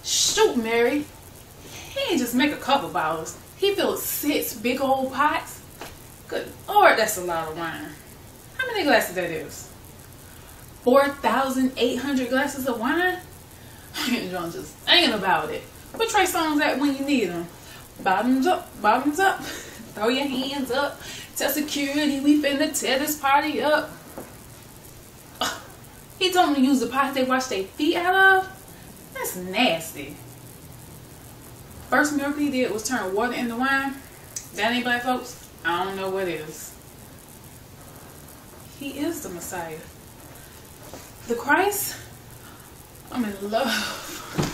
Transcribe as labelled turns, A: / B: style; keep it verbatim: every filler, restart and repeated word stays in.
A: Shoot, Mary. He ain't just make a couple bottles. He filled six big old pots. Good Lord, that's a lot of wine. How many glasses that is? four thousand eight hundred glasses of wine? I'm just thinking about it. Where Trey Songz at when you need them? Bottoms up, bottoms up. Throw your hands up. Tell security we finna tear this party up. Ugh. He told them to use the pot they wash their feet out of? That's nasty. First miracle he did was turn water into wine. That ain't black folks? I don't know what is. He is the Messiah. The Christ? I'm in love.